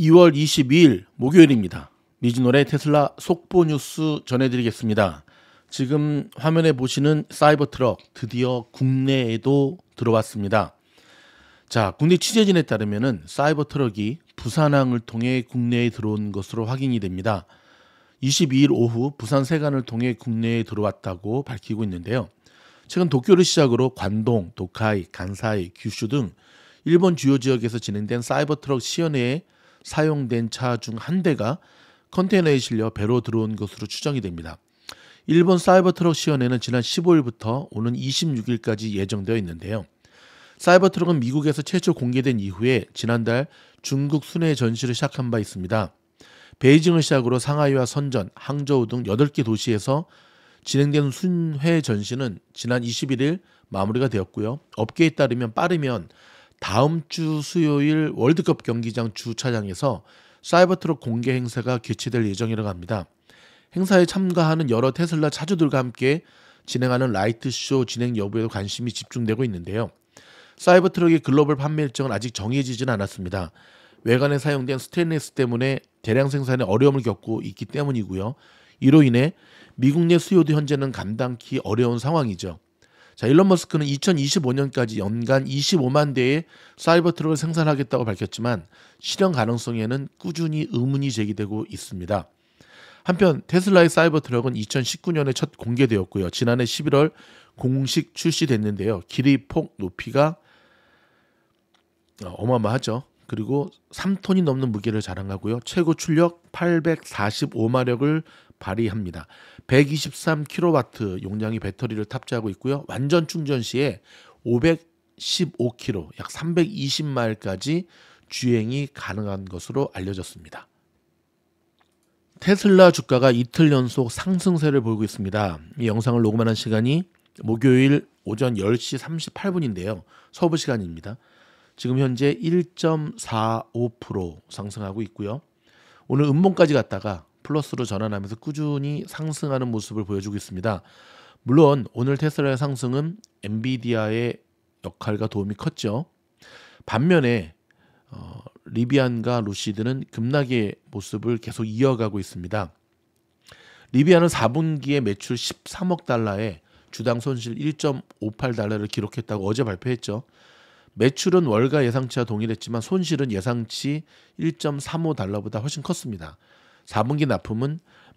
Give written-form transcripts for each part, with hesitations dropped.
2월 22일 목요일입니다. 미즈노의 테슬라 속보 뉴스 전해드리겠습니다. 지금 화면에 보시는 사이버트럭 드디어 국내에도 들어왔습니다. 자, 국내 취재진에 따르면 사이버트럭이 부산항을 통해 국내에 들어온 것으로 확인이 됩니다. 22일 오후 부산 세관을 통해 국내에 들어왔다고 밝히고 있는데요. 최근 도쿄를 시작으로 관동, 도카이, 간사이, 규슈 등 일본 주요 지역에서 진행된 사이버트럭 시연회에 사용된 차 중 한 대가 컨테이너에 실려 배로 들어온 것으로 추정이 됩니다. 일본 사이버트럭 시연회는 지난 15일부터 오는 26일까지 예정되어 있는데요. 사이버트럭은 미국에서 최초 공개된 이후에 지난달 중국 순회 전시를 시작한 바 있습니다. 베이징을 시작으로 상하이와 선전, 항저우 등 8개 도시에서 진행된 순회 전시는 지난 21일 마무리가 되었고요. 업계에 따르면 빠르면 다음 주 수요일 월드컵 경기장 주차장에서 사이버트럭 공개 행사가 개최될 예정이라고 합니다. 행사에 참가하는 여러 테슬라 차주들과 함께 진행하는 라이트쇼 진행 여부에도 관심이 집중되고 있는데요. 사이버트럭의 글로벌 판매 일정은 아직 정해지진 않았습니다. 외관에 사용된 스테인리스 때문에 대량 생산에 어려움을 겪고 있기 때문이고요. 이로 인해 미국 내 수요도 현재는 감당키 어려운 상황이죠. 자, 일론 머스크는 2025년까지 연간 25만 대의 사이버트럭을 생산하겠다고 밝혔지만 실현 가능성에는 꾸준히 의문이 제기되고 있습니다. 한편 테슬라의 사이버트럭은 2019년에 첫 공개되었고요. 지난해 11월 공식 출시됐는데요. 길이, 폭, 높이가 어마어마하죠. 그리고 3톤이 넘는 무게를 자랑하고요. 최고 출력 845마력을 발휘합니다. 123kW 용량의 배터리를 탑재하고 있고요. 완전 충전 시에 515km, 약 320마일까지 주행이 가능한 것으로 알려졌습니다. 테슬라 주가가 이틀 연속 상승세를 보이고 있습니다. 이 영상을 녹음하는 시간이 목요일 오전 10시 38분인데요. 서부 시간입니다. 지금 현재 1.45% 상승하고 있고요. 오늘 음봉까지 갔다가 플러스로 전환하면서 꾸준히 상승하는 모습을 보여주고 있습니다. 물론 오늘 테슬라의 상승은 엔비디아의 역할과 도움이 컸죠. 반면에 리비안과 루시드는 급락의 모습을 계속 이어가고 있습니다. 리비안은 4분기에 매출 13억 달러에 주당 손실 1.58달러를 기록했다고 어제 발표했죠. 매출은 월가 예상치와 동일했지만 손실은 예상치 1.35달러보다 훨씬 컸습니다. 4분기 납품은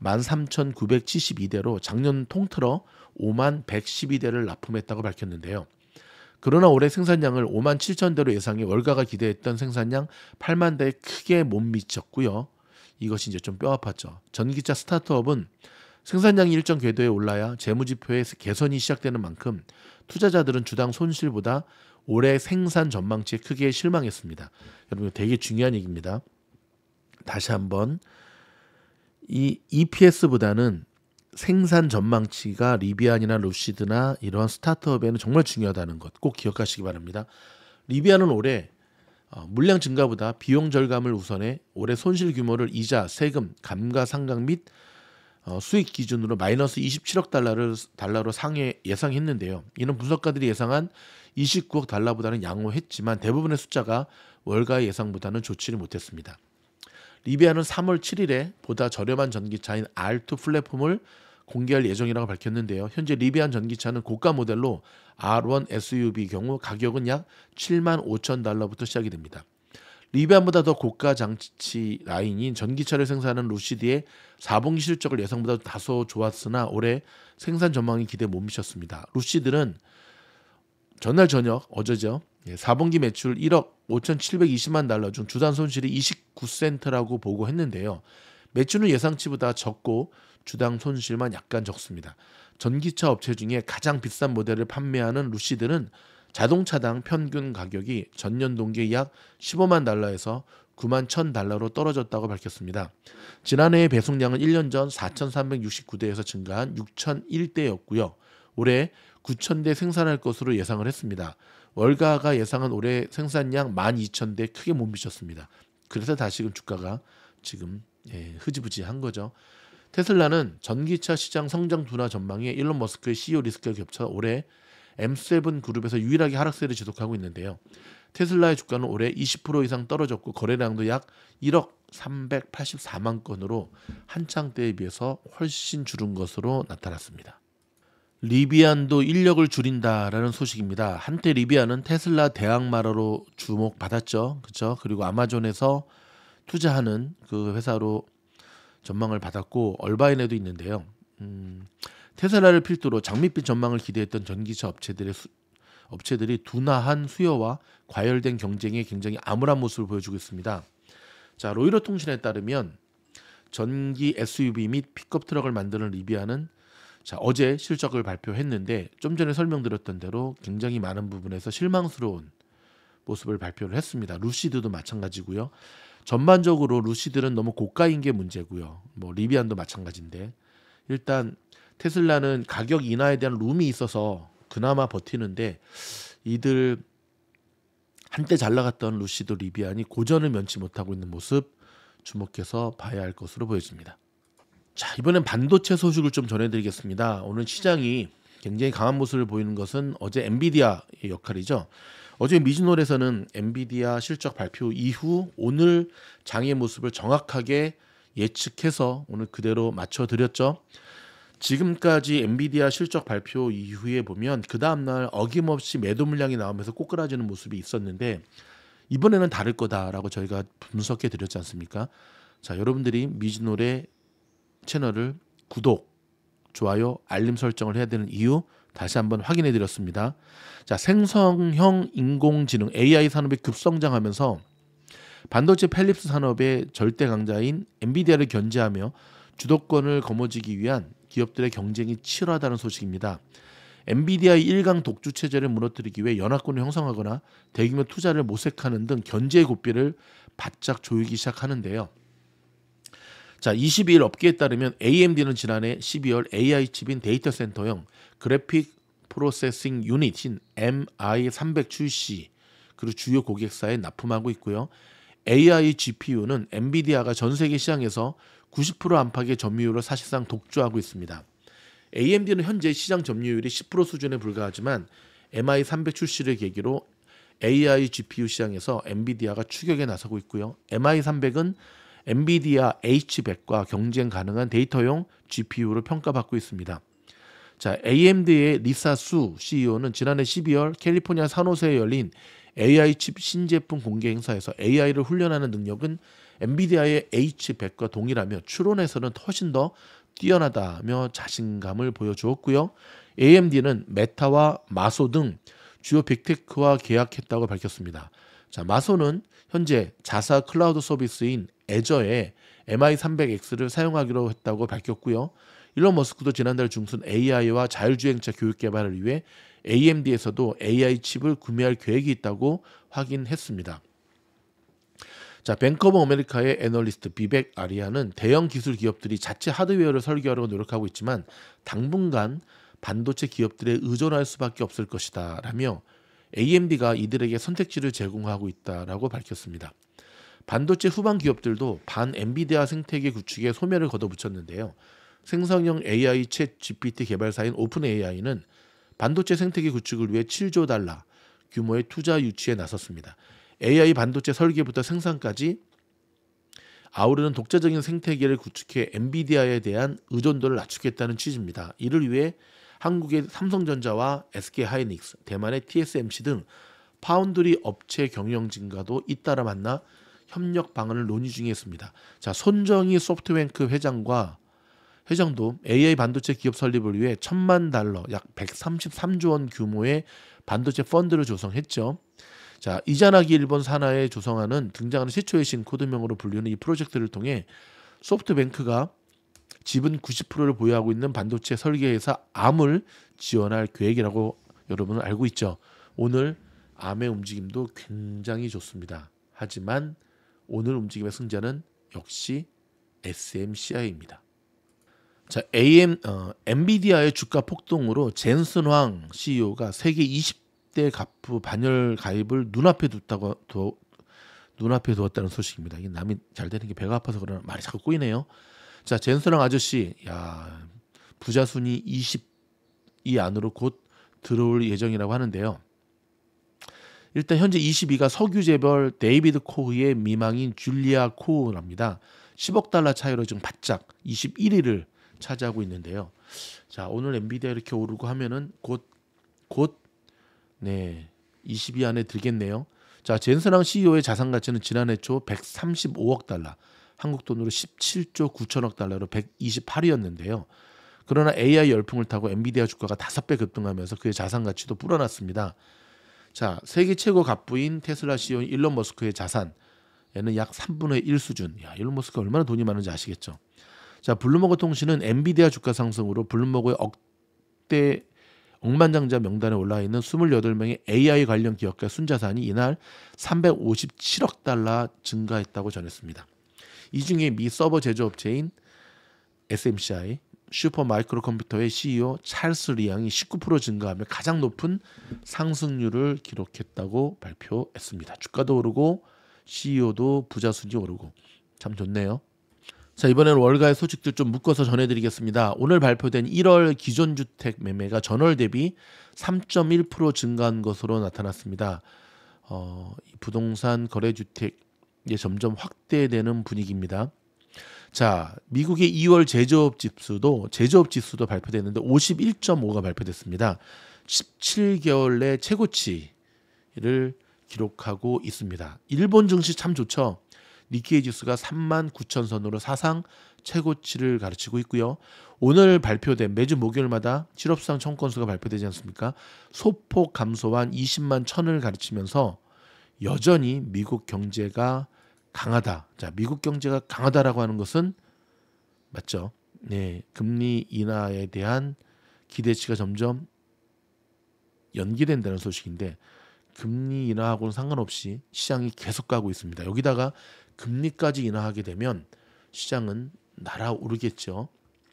13,972대로 작년 통틀어 5만 112대를 납품했다고 밝혔는데요. 그러나 올해 생산량을 5만 7천 대로 예상해 월가가 기대했던 생산량 8만 대에 크게 못 미쳤고요. 이것이 이제 좀 뼈아팠죠. 전기차 스타트업은 생산량이 일정 궤도에 올라야 재무지표의 개선이 시작되는 만큼 투자자들은 주당 손실보다 올해 생산 전망치에 크게 실망했습니다. 여러분 되게 중요한 얘기입니다. 다시 한번 이 EPS보다는 생산 전망치가 리비안이나 루시드나 이러한 스타트업에는 정말 중요하다는 것 꼭 기억하시기 바랍니다. 리비안은 올해 물량 증가보다 비용 절감을 우선해 올해 손실 규모를 이자, 세금, 감가상각 및 수익 기준으로 마이너스 27억 달러로 예상했는데요. 이는 분석가들이 예상한 29억 달러보다는 양호했지만 대부분의 숫자가 월가의 예상보다는 좋지를 못했습니다. 리비안은 3월 7일에 보다 저렴한 전기차인 R2 플랫폼을 공개할 예정이라고 밝혔는데요. 현재 리비안 전기차는 고가 모델로 R1 SUV 경우 가격은 약 7만 5천 달러부터 시작이 됩니다. 리비안보다 더 고가 장치 라인인 전기차를 생산하는 루시드의 4분기 실적을 예상보다 다소 좋았으나 올해 생산 전망이 기대에 못 미쳤습니다. 루시드는 전날 저녁 어제죠. 4분기 매출 1억 5,720만 달러 중 주당 손실이 29센트라고 보고했는데요. 매출은 예상치보다 적고 주당 손실만 약간 적습니다. 전기차 업체 중에 가장 비싼 모델을 판매하는 루시드는 자동차당 평균 가격이 전년 동기에 약 15만 달러에서 9만 1천 달러로 떨어졌다고 밝혔습니다. 지난해의 배송량은 1년 전 4,369대에서 증가한 6,001대였고요. 올해 9,000대 생산할 것으로 예상을 했습니다. 월가가 예상한 올해 생산량 12,000대 크게 못 미쳤습니다. 그래서 다시금 주가가 지금 흐지부지한 거죠. 테슬라는 전기차 시장 성장 둔화 전망에 일론 머스크의 CEO 리스크가 겹쳐 올해 M7 그룹에서 유일하게 하락세를 지속하고 있는데요. 테슬라의 주가는 올해 20% 이상 떨어졌고 거래량도 약 1억 384만 건으로 한창 때에 비해서 훨씬 줄은 것으로 나타났습니다. 리비안도 인력을 줄인다라는 소식입니다. 한때 리비안은 테슬라 대항마라로 주목받았죠. 그렇죠? 그리고 아마존에서 투자하는 그 회사로 전망을 받았고 얼바인에도 있는데요. 테슬라를 필두로 장밋빛 전망을 기대했던 전기차 업체들이 둔화한 수요와 과열된 경쟁에 굉장히 암울한 모습을 보여주고 있습니다. 자, 로이터 통신에 따르면 전기 SUV 및 픽업 트럭을 만드는 리비안은 어제 실적을 발표했는데 좀 전에 설명드렸던 대로 굉장히 많은 부분에서 실망스러운 모습을 발표를 했습니다. 루시드도 마찬가지고요. 전반적으로 루시드는 너무 고가인 게 문제고요. 뭐 리비안도 마찬가지인데 일단 테슬라는 가격 인하에 대한 룸이 있어서 그나마 버티는데 이들 한때 잘 나갔던 루시드 리비안이 고전을 면치 못하고 있는 모습 주목해서 봐야 할 것으로 보여집니다. 자, 이번엔 반도체 소식을 좀 전해드리겠습니다. 오늘 시장이 굉장히 강한 모습을 보이는 것은 어제 엔비디아의 역할이죠. 어제 미즈놀에서는 엔비디아 실적 발표 이후 오늘 장의 모습을 정확하게 예측해서 오늘 그대로 맞춰드렸죠. 지금까지 엔비디아 실적 발표 이후에 보면 그 다음날 어김없이 매도 물량이 나오면서 꼬꾸라지는 모습이 있었는데 이번에는 다를 거다라고 저희가 분석해 드렸지 않습니까? 자, 여러분들이 미즈놀의 채널을 구독, 좋아요, 알림 설정을 해야 되는 이유 다시 한번 확인해 드렸습니다. 자, 생성형 인공지능 AI 산업이 급성장하면서 반도체 펠립스 산업의 절대 강자인 엔비디아를 견제하며 주도권을 거머쥐기 위한 기업들의 경쟁이 치열하다는 소식입니다. 엔비디아의 1강 독주 체제를 무너뜨리기 위해 연합군을 형성하거나 대규모 투자를 모색하는 등 견제의 고삐를 바짝 조이기 시작하는데요. 자, 22일 업계에 따르면 AMD는 지난해 12월 AI 칩인 데이터 센터형 그래픽 프로세싱 유닛인 MI300 출시 그리고 주요 고객사에 납품하고 있고요. AI GPU는 엔비디아가 전 세계 시장에서 90% 안팎의 점유율을 사실상 독주하고 있습니다. AMD는 현재 시장 점유율이 10% 수준에 불과하지만 MI300 출시를 계기로 AI GPU 시장에서 엔비디아가 추격에 나서고 있고요. MI300은 엔비디아 H100과 경쟁 가능한 데이터용 GPU로 평가받고 있습니다. 자, AMD의 리사 수 CEO는 지난해 12월 캘리포니아 산호세에 열린 AI 칩 신제품 공개 행사에서 AI를 훈련하는 능력은 엔비디아의 H100과 동일하며 추론에서는 훨씬 더 뛰어나다며 자신감을 보여주었고요. AMD는 메타와 마소 등 주요 빅테크와 계약했다고 밝혔습니다. 자, 마소는 현재 자사 클라우드 서비스인 애저에 MI300X를 사용하기로 했다고 밝혔고요. 일론 머스크도 지난달 중순 AI와 자율주행차 교육 개발을 위해 AMD에서도 AI 칩을 구매할 계획이 있다고 확인했습니다. 자, 뱅크 오브 아메리카의 애널리스트 비백 아리아는 대형 기술 기업들이 자체 하드웨어를 설계하려고 노력하고 있지만 당분간 반도체 기업들에 의존할 수밖에 없을 것이다 라며 AMD가 이들에게 선택지를 제공하고 있다라고 밝혔습니다. 반도체 후반 기업들도 반 엔비디아 생태계 구축에 소멸을 걷어붙였는데요. 생성형 AI 챗 GPT 개발사인 오픈 AI는 반도체 생태계 구축을 위해 7조 달러 규모의 투자 유치에 나섰습니다. AI 반도체 설계부터 생산까지 아우르는 독자적인 생태계를 구축해 엔비디아에 대한 의존도를 낮추겠다는 취지입니다. 이를 위해 한국의 삼성전자와 SK하이닉스, 대만의 TSMC 등 파운드리 업체 경영진과도 잇따라 만나 협력 방안을 논의 중에 있습니다. 자, 손정희 소프트뱅크 회장도 AI 반도체 기업 설립을 위해 1,000만 달러, 약 133조 원 규모의 반도체 펀드를 조성했죠. 자, 이자나기 일본 산하에 조성하는 등장하는 최초의 신 코드명으로 불리는 이 프로젝트를 통해 소프트뱅크가 지분 90%를 보유하고 있는 반도체 설계회사 암을 지원할 계획이라고 여러분은 알고 있죠. 오늘 암의 움직임도 굉장히 좋습니다. 하지만 오늘 움직임의 승자는 역시 SMCI입니다. 자, 엔비디아의 주가 폭등으로 젠슨 황 CEO가 세계 20대 가프 반열 가입을 눈앞에 두었다는 소식입니다. 이게 남이 잘 되는 게 배가 아파서 그러나 말이 자꾸 꼬이네요. 자, 젠슨 황 아저씨, 야, 부자 순위 20위 안으로 곧 들어올 예정이라고 하는데요. 일단 현재 22위가 석유 재벌 데이비드 코흐의 미망인 줄리아 코흐랍니다. 10억 달러 차이로 지금 바짝 21위를 차지하고 있는데요. 자, 오늘 엔비디아 이렇게 오르고 하면은 곧 네, 20위 안에 들겠네요. 자, 젠슨왕 CEO의 자산 가치는 지난해 초 135억 달러, 한국 돈으로 17조 9천억 달러로 128위였는데요. 그러나 AI 열풍을 타고 엔비디아 주가가 5배 급등하면서 그의 자산 가치도 불어났습니다. 자, 세계 최고 갑부인 테슬라 CEO 일론 머스크의 자산에는 약 3분의 1 수준. 야, 일론 머스크가 얼마나 돈이 많은지 아시겠죠? 자, 블룸버그 통신은 엔비디아 주가 상승으로 블룸버그의 억만장자 명단에 올라 있는 28명의 AI 관련 기업가 순자산이 이날 357억 달러 증가했다고 전했습니다. 이 중에 미 서버 제조업체인 SMCI 슈퍼 마이크로 컴퓨터의 CEO 찰스 리앙이 19% 증가하며 가장 높은 상승률을 기록했다고 발표했습니다. 주가도 오르고 CEO도 부자순이 오르고 참 좋네요. 자, 이번에는 월가의 소식들 좀 묶어서 전해드리겠습니다. 오늘 발표된 1월 기존주택 매매가 전월 대비 3.1% 증가한 것으로 나타났습니다. 부동산 거래주택이 점점 확대되는 분위기입니다. 자, 미국의 2월 제조업 지수도 발표됐는데 51.5가 발표됐습니다. 17개월 내 최고치를 기록하고 있습니다. 일본 증시 참 좋죠. 니케이 지수가 39,000선으로 사상 최고치를 가르치고 있고요. 오늘 발표된 매주 목요일마다 실업수당 청구건수가 발표되지 않습니까? 소폭 감소한 20만 1,000을 가르치면서 여전히 미국 경제가 강하다. 자, 미국 경제가 강하다라고 하는 것은 맞죠? 네, 금리 인하에 대한 기대치가 점점 연기된다는 소식인데 금리 인하하고는 상관없이 시장이 계속 가고 있습니다. 여기다가 금리까지 인하하게 되면 시장은 날아오르겠죠.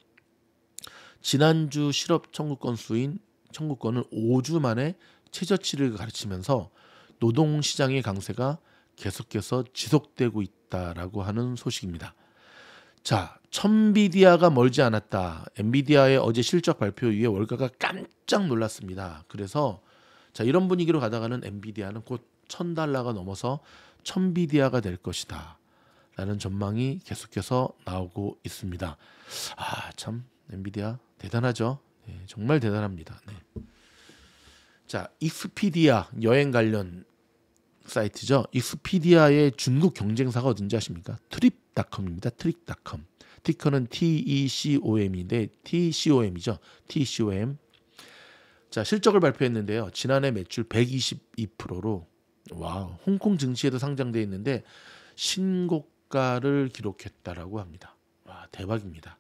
지난주 실업 청구권은 5주 만에 최저치를 가르치면서 노동시장의 강세가 계속해서 지속되고 있다라고 하는 소식입니다. 자, 천비디아가 멀지 않았다. 엔비디아의 어제 실적 발표 이후에 월가가 깜짝 놀랐습니다. 그래서 자, 이런 분위기로 가다가는 엔비디아는 곧 $1,000가 넘어서 천비디아가 될 것이다 라는 전망이 계속해서 나오고 있습니다. 아, 참 엔비디아 대단하죠. 네, 정말 대단합니다. 네. 자, 익스피디아 여행 관련 사이트죠. 익스피디아의 중국 경쟁사가 어딘지 아십니까? 트립닷컴입니다. 트립닷컴. 티커는 TECOM인데 TCOM이죠. TCOM. 자, 실적을 발표했는데요. 지난해 매출 122%로 와, 홍콩 증시에도 상장돼 있는데 신고가를 기록했다라고 합니다. 와, 대박입니다.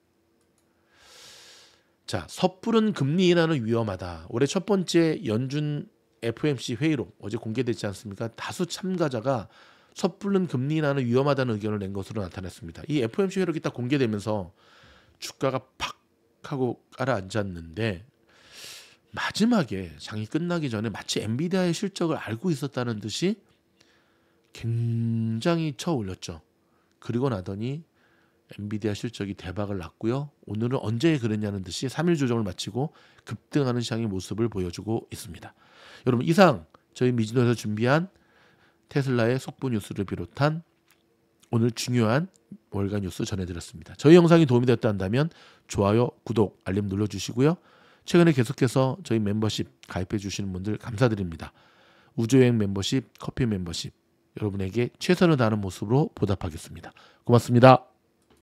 자, 섣부른 금리 인하는 위험하다. 올해 첫 번째 연준 FOMC 회의록 어제 공개되지 않습니까? 다수 참가자가 섣부른 금리 인하는 위험하다는 의견을 낸 것으로 나타났습니다. 이 FOMC 회의록이 딱 공개되면서 주가가 팍 하고 가라앉았는데 마지막에 장이 끝나기 전에 마치 엔비디아의 실적을 알고 있었다는 듯이 굉장히 쳐올렸죠. 그리고 나더니 엔비디아 실적이 대박을 났고요. 오늘은 언제 그랬냐는 듯이 3일 조정을 마치고 급등하는 시장의 모습을 보여주고 있습니다. 여러분, 이상 저희 미즈노에서 준비한 테슬라의 속보 뉴스를 비롯한 오늘 중요한 월가 뉴스 전해드렸습니다. 저희 영상이 도움이 됐다 한다면 좋아요, 구독, 알림 눌러주시고요. 최근에 계속해서 저희 멤버십 가입해 주시는 분들 감사드립니다. 우주여행 멤버십, 커피 멤버십 여러분에게 최선을 다하는 모습으로 보답하겠습니다. 고맙습니다.